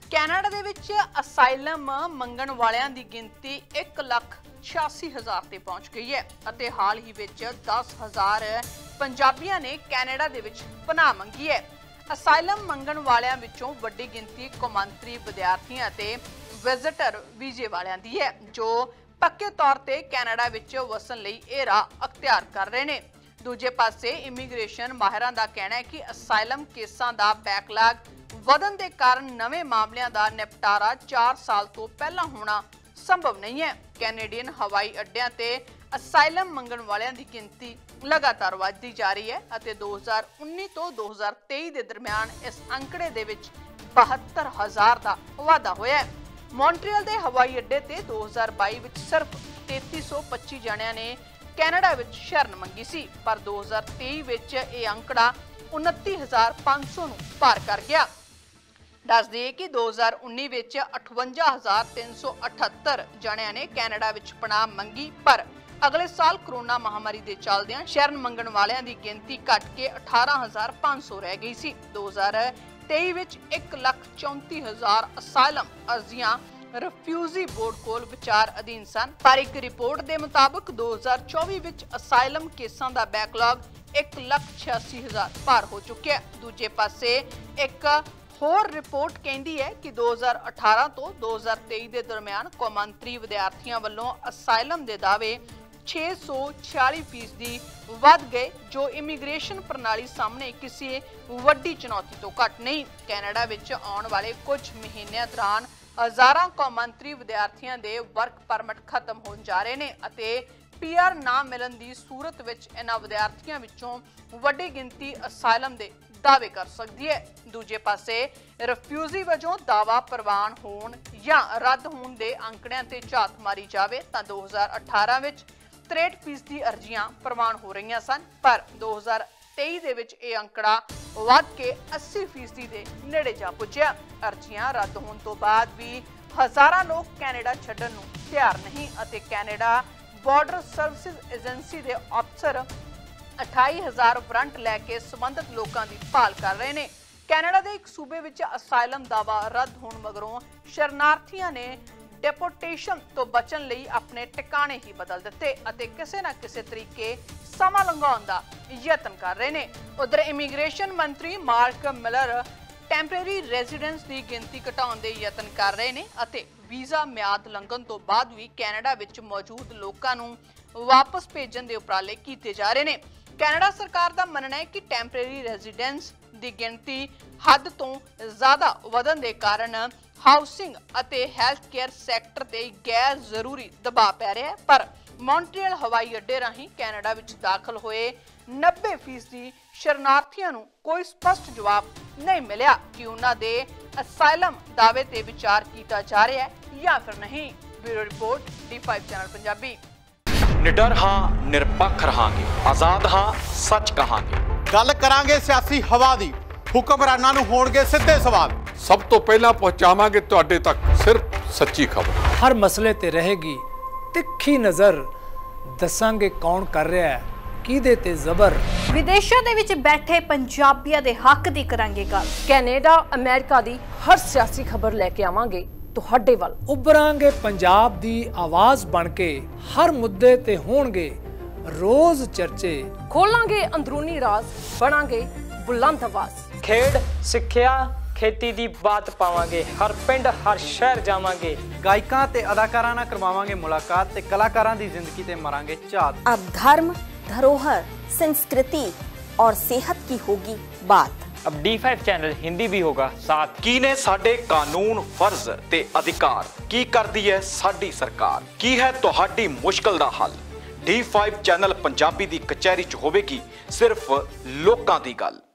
Canada ਦੇ ਵਿੱਚ asylum ਮੰਗਣ ਵਾਲਿਆਂ ਦੀ ਗਿਣਤੀ 1,86,000 ਤੇ ਪਹੁੰਚ ਗਈ ਹੈ ਅਤੇ ਹਾਲ ਹੀ ਵਿੱਚ 10,000 ਪੰਜਾਬੀਆਂ ਨੇ ਕੈਨੇਡਾ ਦੇ ਵਿੱਚ ਪਨਾਹ ਮੰਗੀ ਹੈ। ਅਸਾਈਲਮ ਮੰਗਣ ਵਾਲਿਆਂ ਵਿੱਚੋਂ ਵੱਡੀ ਗਿਣਤੀ ਕੌਮਾਂਤਰੀ ਵਿਦਿਆਰਥੀਆਂ ਅਤੇ ਵਿਜ਼ਿਟਰ ਵੀਜ਼ੇ ਵਾਲਿਆਂ ਦੀ ਹੈ ਜੋ ਪੱਕੇ ਤੌਰ ਤੇ ਕੈਨੇਡਾ ਵਿੱਚ ਵਸਣ ਲਈ ਇਹ ਰਾਹ ਅਖਤਿਆਰ ਕਰ ਰਹੇ ਨੇ। ਦੂਜੇ ਪਾਸੇ ਇਮੀਗ੍ਰੇਸ਼ਨ ਮਾਹਿਰਾਂ ਦਾ ਕਹਿਣਾ ਹੈ ਕਿ ਅਸਾਈਲਮ ਕੇਸਾਂ ਦਾ ਬੈਕਲੌਗ ਵਧਣ ਦੇ ਕਾਰਨ ਨਵੇਂ ਮਾਮਲਿਆਂ ਦਾ ਨਿਪਟਾਰਾ 4 ਸਾਲ ਤੋਂ ਪਹਿਲਾਂ ਹੋਣਾ ਸੰਭਵ ਨਹੀਂ ਹੈ। ਕੈਨੇਡੀਅਨ ਹਵਾਈ ਅੱਡਿਆਂ ਤੇ ਅਸਾਈਲਮ ਮੰਗਣ ਵਾਲਿਆਂ ਦੀ ਗਿਣਤੀ ਲਗਾਤਾਰ ਵਧਦੀ ਜਾ ਰਹੀ ਹੈ ਅਤੇ 2019 ਤੋਂ 2023 ਦੇ ਦਰਮਿਆਨ ਇਸ ਅੰਕੜੇ ਦੇ ਵਿੱਚ 72,000 ਦਾ ਵਾਧਾ ਹੋਇਆ ਹੈ। ਮੌਂਟਰੀਅਲ ਦੇ ਹਵਾਈ ਅੱਡੇ ਤੇ 2022 ਵਿੱਚ ਸਿਰਫ 3325 ਜਣਿਆਂ ਨੇ ਕੈਨੇਡਾ ਵਿੱਚ ਸ਼ਰਨ ਮੰਗੀ ਸੀ, ਪਰ 2023 ਵਿੱਚ ਇਹ ਅੰਕੜਾ 29,500 ਨੂੰ ਪਾਰ ਕਰ ਗਿਆ। ਦੱਸ ਦਈਏ ਕਿ 2019 ਵਿੱਚ 58,378 ਜਣਿਆਂ ਨੇ ਕੈਨੇਡਾ ਵਿੱਚ ਪਨਾਹ ਮੰਗੀ, ਪਰ ਅਗਲੇ ਸਾਲ ਕਰੋਨਾ ਮਹਾਮਾਰੀ ਦੇ ਚੱਲਦਿਆਂ ਸ਼ਰਨ ਮੰਗਣ ਵਾਲਿਆਂ ਦੀ ਗਿਣਤੀ ਘਟ ਕੇ 18,500 ਰਹਿ ਗਈ ਸੀ। 2023 ਵਿੱਚ 1,34,000 ਅਸਾਈਲਮ ਅਰਜ਼ੀਆਂ ਰਿਫਿਊਜੀ ਬੋਰਡ ਕੋਲ ਵਿਚਾਰ ਅਧੀਨ ਸਨ, ਪਰ ਇੱਕ ਰਿਪੋਰਟ ਦੇ ਮੁਤਾਬਕ 2024 ਵਿੱਚ ਅਸਾਈਲਮ ਕੇਸਾਂ ਦਾ ਬੈਕਲੌਗ 1,86,000 ਪਾਰ ਹੋ ਚੁੱਕਿਆ। ਦੂਜੇ ਪਾਸੇ ਇੱਕ ਹੋਰ ਰਿਪੋਰਟ ਕਹਿੰਦੀ ਹੈ ਕਿ 2018 ਤੋਂ 2023 ਦੇ ਦਰਮਿਆਨ ਕੌਮਾਂਤਰੀ ਵਿਦਿਆਰਥੀਆਂ ਵੱਲੋਂ ਅਸਾਈਲਮ ਦੇ ਦਾਅਵੇ 646% ਵੱਧ ਗਏ, ਜੋ ਇਮੀਗ੍ਰੇਸ਼ਨ ਪ੍ਰਣਾਲੀ ਸਾਹਮਣੇ ਕਿਸੇ ਵੱਡੀ ਚੁਣੌਤੀ ਤੋਂ ਘੱਟ ਨਹੀਂ। ਕੈਨੇਡਾ ਵਿੱਚ ਆਉਣ ਵਾਲੇ ਕੁਝ ਮਹੀਨਿਆਂ ਦੌਰਾਨ ਹਜ਼ਾਰਾਂ ਕੌਮਾਂਤਰੀ ਵਿਦਿਆਰਥੀਆਂ ਦੇ ਵਰਕ ਪਰਮਿਟ ਖਤਮ ਹੋਣ ਜਾ ਰਹੇ ਨੇ ਅਤੇ ਪੀਆਰ ਨਾ ਮਿਲਣ ਦੀ ਸੂਰਤ ਵਿੱਚ ਇਹਨਾਂ ਵਿਦਿਆਰਥੀਆਂ ਵਿੱਚੋਂ ਵੱਡੀ ਗਿਣਤੀ ਅਸਾਈਲਮ ਦੇ ਦਾਅਵੇ ਕਰ ਸਕਦੀ ਹੈ। ਦੂਜੇ ਪਾਸੇ ਰਿਫਿਊਜੀ ਵਜੋਂ ਦਾਅਵਾ ਪ੍ਰਵਾਨ ਹੋਣ ਜਾਂ ਰੱਦ ਹੋਣ ਦੇ ਅੰਕੜਿਆਂ ਤੇ ਝਾਤ ਮਾਰੀ ਜਾਵੇ ਤਾਂ 2018 ਵਿੱਚ 63% ਅਰਜ਼ੀਆਂ ਪ੍ਰਵਾਨ ਹੋ ਰਹੀਆਂ ਸਨ, ਪਰ 2023 ਦੇ ਵਿੱਚ ਇਹ ਅੰਕੜਾ ਵੱਧ ਕੇ 80% ਦੇ ਨੇੜੇ ਜਾ ਪੁੱਜਿਆ। ਅਰਜ਼ੀਆਂ ਰੱਦ ਹੋਣ ਤੋਂ ਬਾਅਦ ਵੀ ਹਜ਼ਾਰਾਂ ਲੋਕ ਕੈਨੇਡਾ ਛੱਡਣ ਨੂੰ ਤਿਆਰ ਨਹੀਂ ਅਤੇ ਕੈਨੇਡਾ ਬਾਰਡਰ ਸਰਵਿਸਿਜ਼ ਏਜੰਸੀ ਦੇ ਅਫਸਰ 28,000 ਵਾਰੰਟ ਲੈ ਕੇ ਸੰਬੰਧਿਤ ਲੋਕਾਂ ਦੀ ਭਾਲ ਕਰ ਰਹੇ ਨੇ। ਕੈਨੇਡਾ ਦੇ ਇੱਕ ਸੂਬੇ ਵਿੱਚ ਅਸਾਈਲਮ ਦਾਅਵਾ ਰੱਦ ਹੋਣ ਮਗਰੋਂ ਸ਼ਰਨਾਰਥੀਆਂ ਨੇ ਡਿਪੋਰਟੇਸ਼ਨ ਤੋਂ ਬਚਣ ਲਈ ਆਪਣੇ ਟਿਕਾਣੇ ਹੀ ਬਦਲ ਦਿੱਤੇ ਅਤੇ ਕਿਸੇ ਨਾ ਕਿਸੇ ਤਰੀਕੇ ਸਮਾਂ ਲੰਘਾਉਣ ਦਾ ਯਤਨ ਕਰ ਰਹੇ ਨੇ। ਉਧਰ ਇਮੀਗ੍ਰੇਸ਼ਨ ਮੰਤਰੀ ਮਾਰਕ ਮਿਲਰ ਟੈਂਪਰੇਰੀ ਰੈਜ਼ੀਡੈਂਸ ਦੀ ਗਿਣਤੀ ਘਟਾਉਣ ਦੇ ਯਤਨ ਕਰ ਰਹੇ ਨੇ ਅਤੇ ਵੀਜ਼ਾ ਮਿਆਦ ਲੰਘਣ ਤੋਂ ਬਾਅਦ ਵੀ ਕੈਨੇਡਾ ਵਿੱਚ ਮੌਜੂਦ ਲੋਕਾਂ ਨੂੰ ਵਾਪਸ ਭੇਜਣ ਦੇ ਉਪਰਾਲੇ ਕੀਤੇ ਜਾ ਰਹੇ ਨੇ। ਕੈਨੇਡਾ ਸਰਕਾਰ ਦਾ ਮੰਨਣਾ ਹੈ ਕਿ ਟੈਂਪਰੇਰੀ ਰੈਜ਼ੀਡੈਂਸ ਦੀ ਗਿਣਤੀ ਹੱਦ ਤੋਂ ਜ਼ਿਆਦਾ ਵਧਣ ਦੇ ਕਾਰਨ ਹਾਊਸਿੰਗ ਅਤੇ ਹੈਲਥ ਕੇਅਰ ਸੈਕਟਰ ਤੇ ਗੈਰ ਜ਼ਰੂਰੀ ਦਬਾਅ ਪੈ ਰਿਹਾ ਹੈ, ਪਰ ਮੌਂਟਰੀਅਲ ਹਵਾਈ ਅੱਡੇ ਰਾਹੀਂ ਕੈਨੇਡਾ ਵਿੱਚ ਦਾਖਲ ਹੋਏ 90% ਸ਼ਰਨਾਰਥੀਆਂ ਨੂੰ ਕੋਈ ਸਪਸ਼ਟ ਜਵਾਬ ਨਹੀਂ ਮਿਲਿਆ ਕਿ ਉਹਨਾਂ ਦੇ ਅਸਾਈਲਮ ਦਾਅਵੇ ਤੇ ਵਿਚਾਰ ਕੀਤਾ ਜਾ ਰਿਹਾ ਹੈ ਜਾਂ ਫਿਰ ਨਹੀਂ। Bureau report D5 channel Punjabi. निडर हाँ निरपक्ष रहांगे, आजाद हाँ सच कहांगे। गल करांगे सियासी हवा दी, हुक्मरानां नूं होणगे सिद्धे सवाल। सब तो पहला पहुंचावांगे तुहाडे तक सिर्फ सच्ची खबर। हर मसले ते रहेगी तिखी नज़र, दसांगे कौन कर रहा है किहदे ते ज़बर। विदेशों दे विच बैठे पंजाबियां दे हक दी करांगे गल। कैनेडा अमेरिका दी हर सियासी खबर लैके आवांगे ਤੁਹਾਡੇ ਵੱਲ। ਉਭਰਾਂਗੇ ਪੰਜਾਬ ਦੀ ਆਵਾਜ਼ ਬਣ ਕੇ, ਹਰ ਮੁੱਦੇ ਤੇ ਹੋਣਗੇ ਰੋਜ਼ ਚਰਚੇ। ਖੋਲਾਂਗੇ ਅੰਦਰੂਨੀ ਰਾਜ਼, ਬਣਾਂਗੇ ਬੁਲੰਦ ਆਵਾਜ਼। ਖੇਡ ਸਿੱਖਿਆ ਖੇਤੀ ਦੀ ਬਾਤ ਪਾਵਾਂਗੇ, ਹਰ ਪਿੰਡ ਹਰ ਸ਼ਹਿਰ ਜਾਵਾਂਗੇ। ਗਾਇਕਾਂ ਤੇ ਅਦਾਕਾਰਾਂ ਨਾਲ ਕਰਵਾਵਾਂਗੇ ਮੁਲਾਕਾਤ ਤੇ ਕਲਾਕਾਰਾਂ ਦੀ ਜ਼ਿੰਦਗੀ ਤੇ ਮਾਰਾਂਗੇ ਝਾਤ। अब धर्म, धरोहर, संस्कृति और सेहत की होगी बात। अब D5 चैनल हिंदी भी होगा साथ। ਕੀ ਨੇ ਸਾਡੇ ਕਾਨੂੰਨ, ਫਰਜ਼ ਤੇ ਅਧਿਕਾਰ, ਕੀ ਕਰਦੀ ਹੈ ਸਾਡੀ ਸਰਕਾਰ, ਕੀ ਹੈ ਤੁਹਾਡੀ ਮੁਸ਼ਕਲ ਦਾ ਹੱਲ। D5 ਚੈਨਲ ਪੰਜਾਬੀ ਦੀ ਕਚਹਿਰੀ 'ਚ ਹੋਵੇਗੀ ਸਿਰਫ ਲੋਕਾਂ ਦੀ ਗੱਲ।